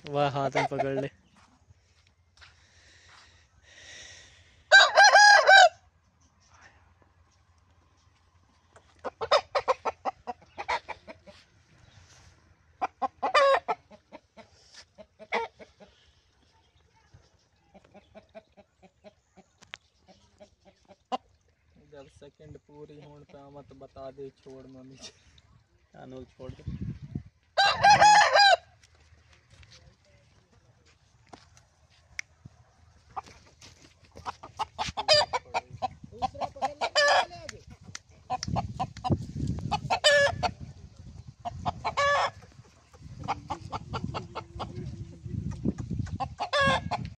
वाह हाथ में पकड़ ले। जब सेकंड पूरी होने पे मत बता दे छोड़ मम्मी। अनूल छोड़ दे।